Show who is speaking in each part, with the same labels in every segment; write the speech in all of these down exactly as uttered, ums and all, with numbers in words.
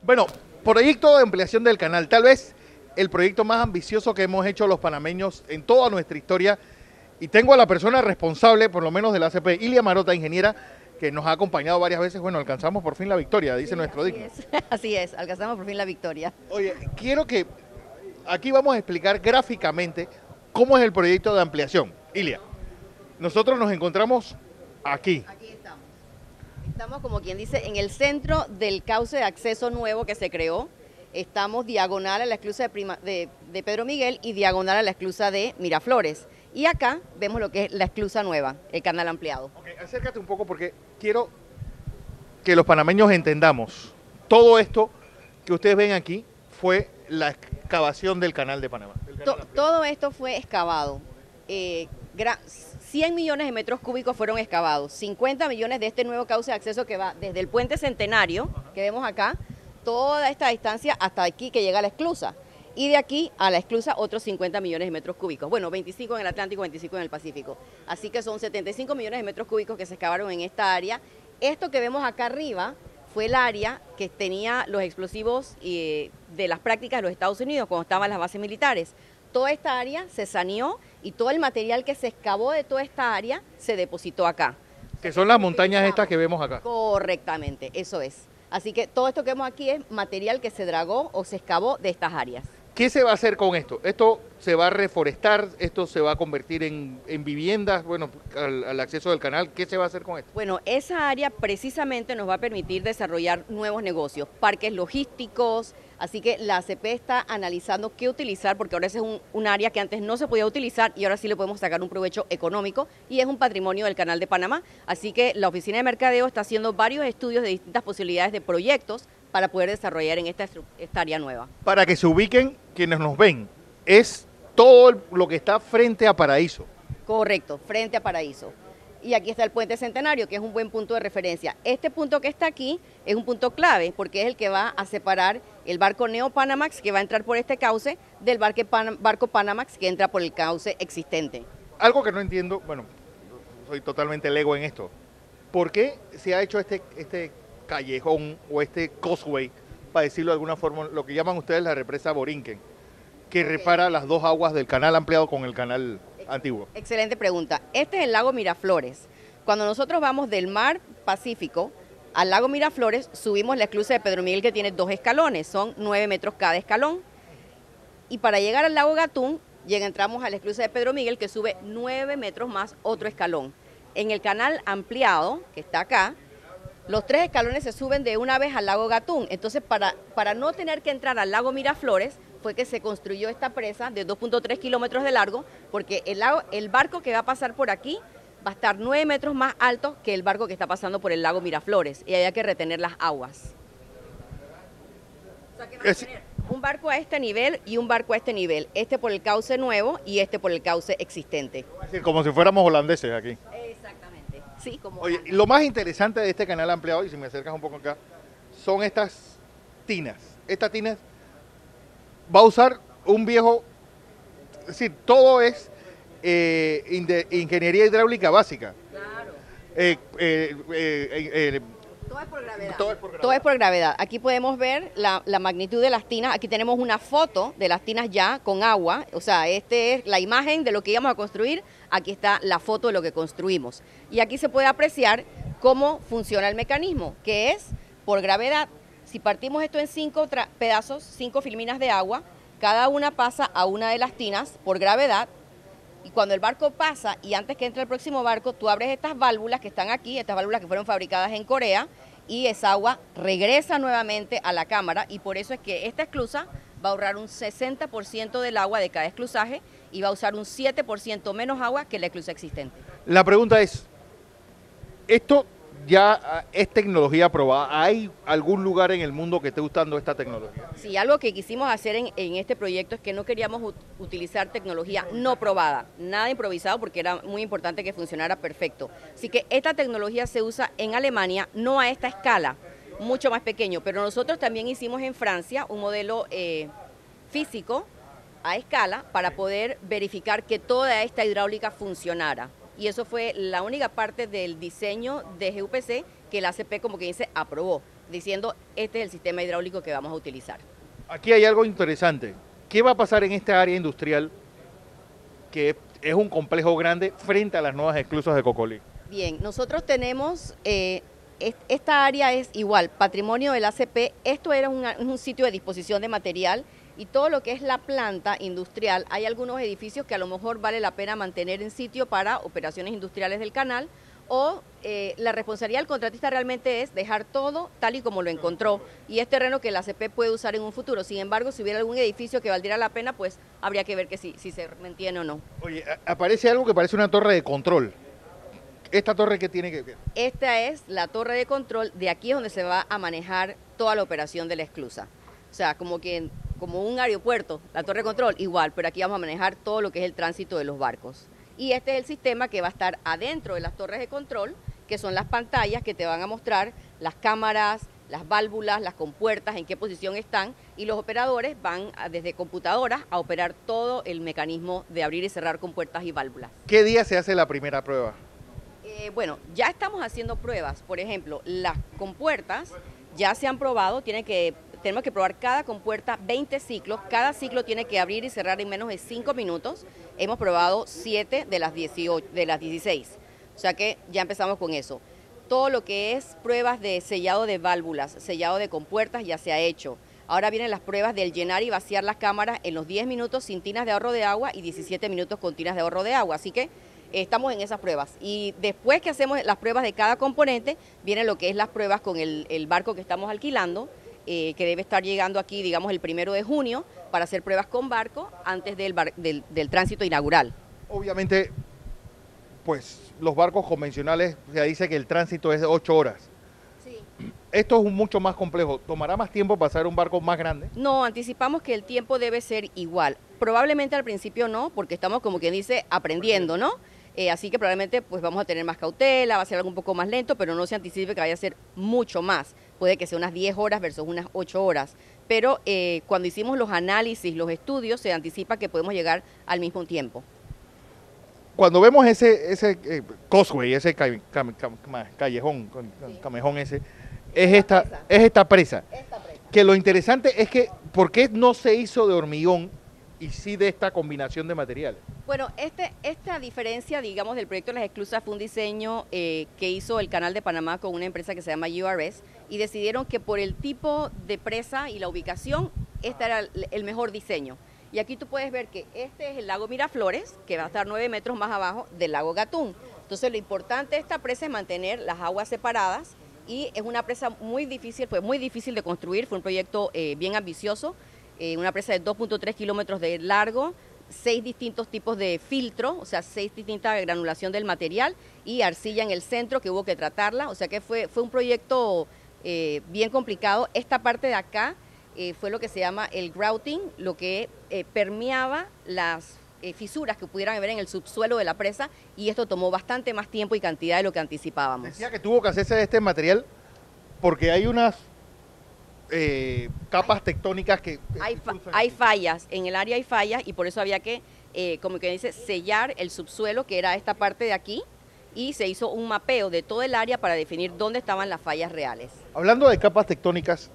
Speaker 1: Bueno, proyecto de ampliación del canal, tal vez el proyecto más ambicioso que hemos hecho los panameños en toda nuestra historia. Y tengo a la persona responsable, por lo menos de la A C P, Ilia Marota, ingeniera, que nos ha acompañado varias veces. Bueno, alcanzamos por fin la victoria, dice
Speaker 2: Sí,
Speaker 1: nuestro
Speaker 2: así
Speaker 1: digno.
Speaker 2: es, así es, alcanzamos por fin la victoria.
Speaker 1: Oye, quiero que aquí vamos a explicar gráficamente cómo es el proyecto de ampliación. Ilia, nosotros nos encontramos aquí.
Speaker 2: Aquí estamos. Estamos, como quien dice, en el centro del cauce de acceso nuevo que se creó. Estamos diagonal a la esclusa de, Prima- de, de Pedro Miguel y diagonal a la esclusa de Miraflores. Y acá vemos lo que es la esclusa nueva, el canal ampliado.
Speaker 1: Okay, acércate un poco porque quiero que los panameños entendamos. Todo esto que ustedes ven aquí fue la excavación del canal de Panamá. del canal
Speaker 2: To-
Speaker 1: ampliado.
Speaker 2: todo esto fue excavado. Eh, gra- cien millones de metros cúbicos fueron excavados. cincuenta millones de este nuevo cauce de acceso que va desde el puente Centenario, que vemos acá, toda esta distancia hasta aquí que llega a la esclusa. Y de aquí a la esclusa otros cincuenta millones de metros cúbicos. Bueno, veinticinco en el Atlántico, veinticinco en el Pacífico. Así que son setenta y cinco millones de metros cúbicos que se excavaron en esta área. Esto que vemos acá arriba fue el área que tenía los explosivos eh, de las prácticas de los Estados Unidos cuando estaban las bases militares. Toda esta área se saneó y todo el material que se excavó de toda esta área se depositó acá.
Speaker 1: Que son las montañas estas que vemos acá.
Speaker 2: Correctamente, eso es. Así que todo esto que vemos aquí es material que se dragó o se excavó de estas áreas.
Speaker 1: ¿Qué se va a hacer con esto? ¿Esto se va a reforestar? ¿Esto se va a convertir en, en viviendas? Bueno, al, al acceso del canal, ¿qué se va a hacer con esto?
Speaker 2: Bueno, esa área precisamente nos va a permitir desarrollar nuevos negocios, parques logísticos, así que la A C P está analizando qué utilizar, porque ahora ese es un, un área que antes no se podía utilizar y ahora sí le podemos sacar un provecho económico y es un patrimonio del Canal de Panamá. Así que la Oficina de Mercadeo está haciendo varios estudios de distintas posibilidades de proyectos para poder desarrollar en esta, estru- esta área nueva.
Speaker 1: Para que se ubiquen quienes nos ven, es todo lo que está frente a Paraíso.
Speaker 2: Correcto, frente a Paraíso. Y aquí está el puente Centenario, que es un buen punto de referencia. Este punto que está aquí es un punto clave porque es el que va a separar el barco Neo Panamax, que va a entrar por este cauce, del barque Pan- barco Panamax, que entra por el cauce existente.
Speaker 1: Algo que no entiendo, bueno, soy totalmente lego en esto. ¿Por qué se ha hecho este, este callejón o este causeway, para decirlo de alguna forma, lo que llaman ustedes la represa Borinquen, que repara las dos aguas del canal ampliado con el canal antiguo?
Speaker 2: Excelente pregunta. Este es el lago Miraflores. Cuando nosotros vamos del mar Pacífico al lago Miraflores, subimos la esclusa de Pedro Miguel que tiene dos escalones, son nueve metros cada escalón. Y para llegar al lago Gatún, llega, entramos a la esclusa de Pedro Miguel que sube nueve metros más otro escalón. En el canal ampliado, que está acá, los tres escalones se suben de una vez al lago Gatún. Entonces, para, para no tener que entrar al lago Miraflores, fue que se construyó esta presa de dos punto tres kilómetros de largo, porque el, lago, el barco que va a pasar por aquí va a estar nueve metros más alto que el barco que está pasando por el lago Miraflores, y había que retener las aguas. O sea, que va a
Speaker 1: Es-
Speaker 2: tener un barco a este nivel y un barco a este nivel, este por el cauce nuevo y este por el cauce existente.
Speaker 1: Es decir, como si fuéramos holandeses aquí.
Speaker 2: Exactamente. Sí, como...
Speaker 1: Oye, y lo más interesante de este canal ampliado, y si me acercas un poco acá, son estas tinas. Estas tinas va a usar un viejo, es decir, todo es eh, inde- ingeniería hidráulica básica.
Speaker 2: Claro.
Speaker 1: Eh, eh, eh, eh,
Speaker 2: Todo es por gravedad.
Speaker 1: Todo es por gravedad.
Speaker 2: Todo es por gravedad. Aquí podemos ver la, la magnitud de las tinas. Aquí tenemos una foto de las tinas ya con agua. O sea, este es la imagen de lo que íbamos a construir. Aquí está la foto de lo que construimos. Y aquí se puede apreciar cómo funciona el mecanismo, que es por gravedad. Si partimos esto en cinco tra- pedazos, cinco filminas de agua, cada una pasa a una de las tinas por gravedad. Y cuando el barco pasa y antes que entre el próximo barco, tú abres estas válvulas que están aquí, estas válvulas que fueron fabricadas en Corea, y esa agua regresa nuevamente a la cámara, y por eso es que esta esclusa va a ahorrar un sesenta por ciento del agua de cada esclusaje y va a usar un siete por ciento menos agua que la esclusa existente.
Speaker 1: la pregunta es, ¿esto ya ah, es tecnología probada? ¿Hay algún lugar en el mundo que esté usando esta tecnología?
Speaker 2: Sí, algo que quisimos hacer en, en este proyecto es que no queríamos ut- utilizar tecnología no probada, nada improvisado porque era muy importante que funcionara perfecto. Así que esta tecnología se usa en Alemania, no a esta escala, mucho más pequeño, pero nosotros también hicimos en Francia un modelo eh, físico a escala para poder verificar que toda esta hidráulica funcionara. Y eso fue la única parte del diseño de G U P C que la A C P, como que dice, aprobó. diciendo este es el sistema hidráulico que vamos a utilizar.
Speaker 1: Aquí hay algo interesante. ¿Qué va a pasar en esta área industrial que es un complejo grande frente a las nuevas esclusas de Cocolí?
Speaker 2: Bien, nosotros tenemos, eh, esta área es igual, patrimonio del A C P, esto era una, un sitio de disposición de material y todo lo que es la planta industrial, hay algunos edificios que a lo mejor vale la pena mantener en sitio para operaciones industriales del canal, o eh, la responsabilidad del contratista realmente es dejar todo tal y como lo encontró y es terreno que la A C P puede usar en un futuro. Sin embargo, si hubiera algún edificio que valdría la pena, pues habría que ver que si, si se mantiene o no.
Speaker 1: Oye, aparece algo que parece una torre de control. ¿Esta torre qué tiene que ver?
Speaker 2: Esta es la torre de control, de aquí es donde se va a manejar toda la operación de la esclusa. O sea, como que como un aeropuerto, la torre de control igual, pero aquí vamos a manejar todo lo que es el tránsito de los barcos. Y este es el sistema que va a estar adentro de las torres de control, que son las pantallas que te van a mostrar las cámaras, las válvulas, las compuertas, en qué posición están, y los operadores van a, desde computadoras a operar todo el mecanismo de abrir y cerrar compuertas y válvulas.
Speaker 1: ¿Qué día se hace la primera prueba?
Speaker 2: Eh, bueno, ya estamos haciendo pruebas. Por ejemplo, las compuertas ya se han probado, tienen que... Tenemos que probar cada compuerta veinte ciclos, cada ciclo tiene que abrir y cerrar en menos de cinco minutos. Hemos probado siete de las, dieciocho, de las dieciséis, o sea que ya empezamos con eso. Todo lo que es pruebas de sellado de válvulas, sellado de compuertas ya se ha hecho. Ahora vienen las pruebas del llenar y vaciar las cámaras en los diez minutos sin tinas de ahorro de agua y diecisiete minutos con tinas de ahorro de agua, así que eh, estamos en esas pruebas. Y después que hacemos las pruebas de cada componente, vienen lo que es las pruebas con el, el barco que estamos alquilando, Eh, que debe estar llegando aquí, digamos, el primero de junio, para hacer pruebas con barco antes del, bar, del, del tránsito inaugural.
Speaker 1: Obviamente, pues los barcos convencionales, se dice que el tránsito es de ocho horas.
Speaker 2: Sí.
Speaker 1: Esto es mucho más complejo. ¿Tomará más tiempo pasar un barco más grande?
Speaker 2: No, anticipamos que el tiempo debe ser igual. Probablemente al principio no, porque estamos, como quien dice, aprendiendo, ¿no? Eh, así que probablemente pues vamos a tener más cautela, va a ser algo un poco más lento, pero no se anticipe que vaya a ser mucho más. Puede que sea unas diez horas versus unas ocho horas. Pero eh, cuando hicimos los análisis, los estudios, se anticipa que podemos llegar al mismo tiempo.
Speaker 1: Cuando vemos ese, ese eh, causeway, ese ca ca ca callejón, sí. camejón ese, es esta, esta es esta presa.
Speaker 2: Esta presa.
Speaker 1: Que lo interesante es que, ¿por qué no se hizo de hormigón y sí de esta combinación de materiales?
Speaker 2: Bueno, este, esta diferencia, digamos, del proyecto de las esclusas fue un diseño eh, que hizo el Canal de Panamá con una empresa que se llama U R S y decidieron que por el tipo de presa y la ubicación, este era el, el mejor diseño. Y aquí tú puedes ver que este es el lago Miraflores, que va a estar nueve metros más abajo del lago Gatún. Entonces lo importante de esta presa es mantener las aguas separadas y es una presa muy difícil, fue muy difícil de construir, fue un proyecto eh, bien ambicioso, eh, una presa de dos punto tres kilómetros de largo, seis distintos tipos de filtro, o sea, seis distintas granulación del material y arcilla en el centro que hubo que tratarla, o sea que fue, fue un proyecto eh, bien complicado. Esta parte de acá eh, fue lo que se llama el grouting, lo que eh, permeaba las eh, fisuras que pudieran haber en el subsuelo de la presa y esto tomó bastante más tiempo y cantidad de lo que anticipábamos.
Speaker 1: Decía que tuvo que hacerse de este material porque hay unas Eh, capas tectónicas que...
Speaker 2: Hay, fa hay fallas, en el área hay fallas y por eso había que, eh, como que dice, sellar el subsuelo, que era esta parte de aquí, y se hizo un mapeo de todo el área para definir dónde estaban las fallas reales.
Speaker 1: Hablando de capas tectónicas,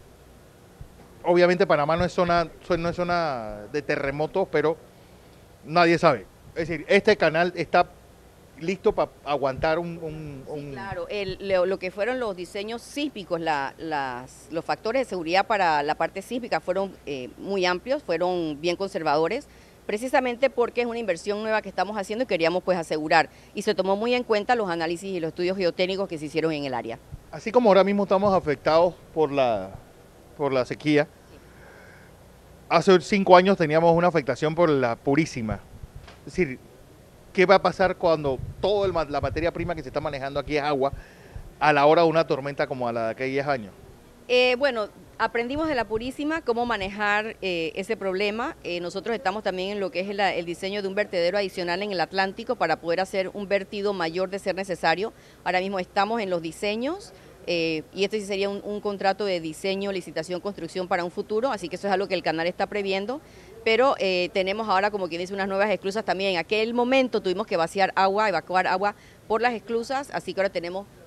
Speaker 1: obviamente Panamá no es zona, no es zona de terremotos, pero nadie sabe. Es decir, este canal está listo para aguantar un... un, un...
Speaker 2: Sí, claro, el, lo, lo que fueron los diseños sísmicos, la, las, los factores de seguridad para la parte sísmica fueron eh, muy amplios, fueron bien conservadores, precisamente porque es una inversión nueva que estamos haciendo y queríamos pues asegurar. Y se tomó muy en cuenta los análisis y los estudios geotécnicos que se hicieron en el área.
Speaker 1: Así como ahora mismo estamos afectados por la, por la sequía, sí. Hace cinco años teníamos una afectación por la Purísima. Es decir, ¿qué va a pasar cuando toda la materia prima que se está manejando aquí es agua a la hora de una tormenta como a la de aquellos años?
Speaker 2: Eh, bueno, aprendimos de la Purísima cómo manejar eh, ese problema. Eh, nosotros estamos también en lo que es el, el diseño de un vertedero adicional en el Atlántico para poder hacer un vertido mayor de ser necesario. Ahora mismo estamos en los diseños eh, y este sí sería un, un contrato de diseño, licitación, construcción para un futuro, así que eso es algo que el canal está previendo. Pero eh, tenemos ahora, como quien dice, unas nuevas esclusas también. En aquel momento tuvimos que vaciar agua, evacuar agua por las esclusas, así que ahora tenemos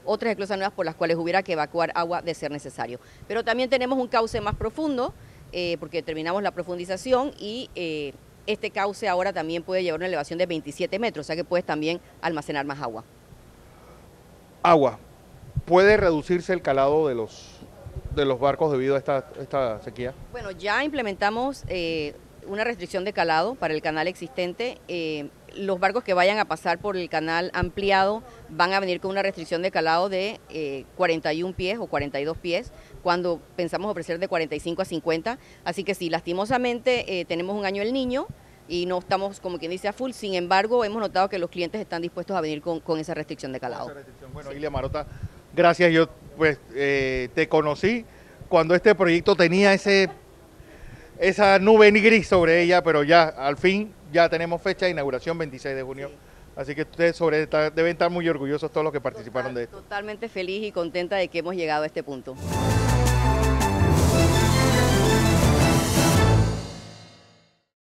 Speaker 2: otras esclusas nuevas por las cuales hubiera que evacuar agua de ser necesario. Pero también tenemos un cauce más profundo, eh, porque terminamos la profundización y eh, este cauce ahora también puede llevar una elevación de veintisiete metros, o sea que puedes también almacenar más agua.
Speaker 1: Agua. ¿Puede reducirse el calado de los, de los barcos debido a esta, esta sequía?
Speaker 2: Bueno, ya implementamos eh, una restricción de calado para el canal existente. Eh, los barcos que vayan a pasar por el canal ampliado van a venir con una restricción de calado de eh, cuarenta y un pies o cuarenta y dos pies, cuando pensamos ofrecer de cuarenta y cinco a cincuenta. Así que sí, lastimosamente eh, tenemos un año el niño y no estamos, como quien dice, a full. Sin embargo, hemos notado que los clientes están dispuestos a venir con, con esa restricción de calado.
Speaker 1: Esa restricción. Bueno,
Speaker 2: Sí.
Speaker 1: Ilia Marota, gracias. Yo pues eh, te conocí cuando este proyecto tenía ese esa nube gris sobre ella, pero ya al fin ya tenemos fecha de inauguración veintiséis de junio.
Speaker 2: Sí.
Speaker 1: Así que ustedes sobre esta, deben estar muy orgullosos todos los que participaron
Speaker 2: Total,
Speaker 1: de esto.
Speaker 2: Totalmente feliz y contenta de que hemos llegado a este punto.